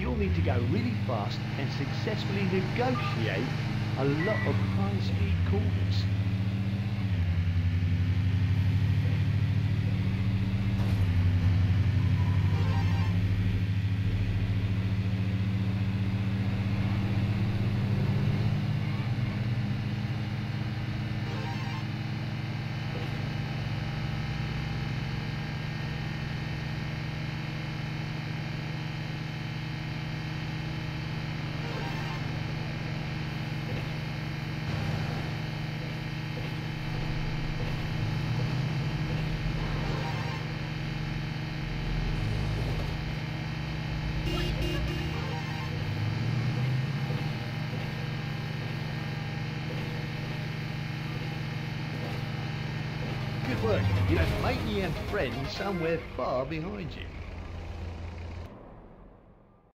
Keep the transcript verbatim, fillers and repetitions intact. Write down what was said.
you'll need to go really fast and successfully negotiate a lot of high-speed corners. Good work. You have matey and friends somewhere far behind you.